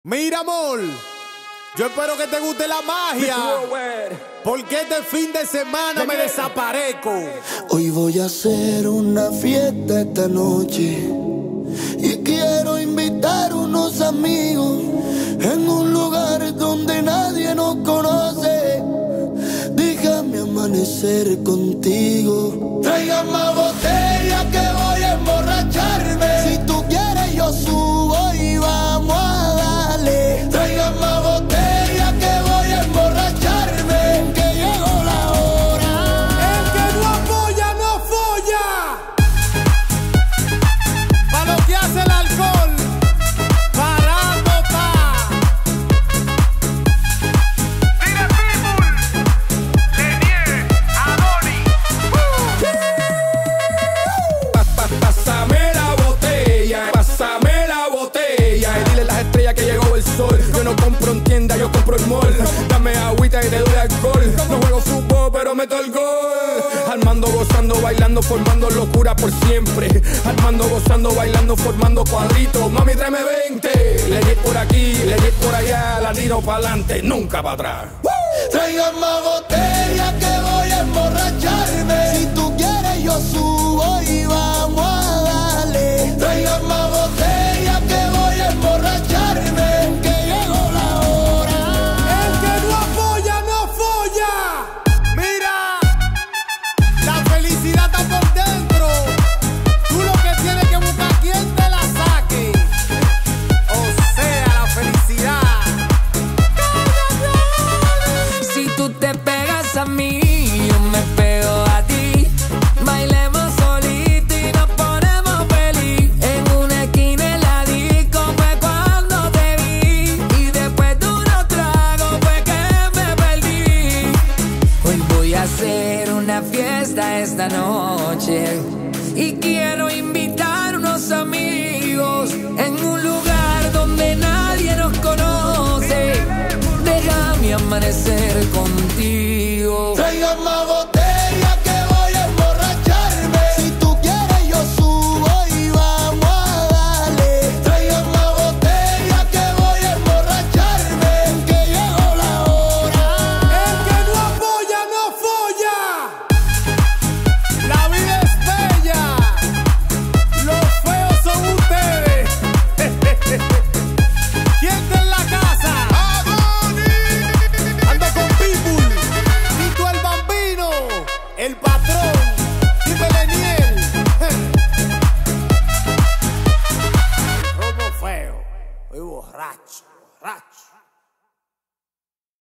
Mira, amor, yo espero que te guste la magia, porque este fin de semana me desaparezco. Hoy voy a hacer una fiesta esta noche y quiero invitar unos amigos en un lugar donde nadie nos conoce. Déjame amanecer contigo. Traigan más botellas que voy a emborracharme. Si tú quieres yo subo y vamos a darle. Traigan más botellas que voy a emborracharme, que llegó la hora. El que no apoya, no folla. Pa' lo que hace el alcohol, parando pa. Tire Pitbull, Lenier, Adoni. Pásame la botella y dile a las estrellas que llegó el sol. Yo no compro en tienda, yo compro en mall. Dame agüita y te doy alcohol. No juego fútbol, pero meto el gol. Armando, gozando, bailando, formando locura por siempre. Armando, gozando, bailando, formando cuadritos. Mami, tráeme 20. Le di por aquí, le di por allá. La tiro pa'lante, nunca para atrás. Traigan más botellas que voy a emborracharme. Si tú quieres yo subo y vamos a darle. Traigan más botellas que voy a emborracharme, que llegó la hora. El que no apoya, no folla. Mira, la felicidad está por dentro. Tú lo que tienes que buscar quien te la saque. O sea, la felicidad. Si tú te pegas a mí, yo me pego a ti. Bailemos solito y nos ponemos feliz. En una esquina en la disco fue cuando te vi. Y después de unos tragos fue que me perdí. Hoy voy a hacer una fiesta esta noche y quiero invitar unos amigos en un lugar donde nadie nos conoce. Déjame amanecer contigo. Traigan más botellas que voy a emborracharme. Si tú quieres yo subo y vamos a darle. Traigan más botellas que voy a emborracharme, que llegó la hora. El que no apoya, no folla. La vida es bella. Los feos son ustedes. ¿Quién está en la casa? Ando con Pitbull, Tito el Bambino, el patrón, Tito Lenier. Robo feo, estoy borracho.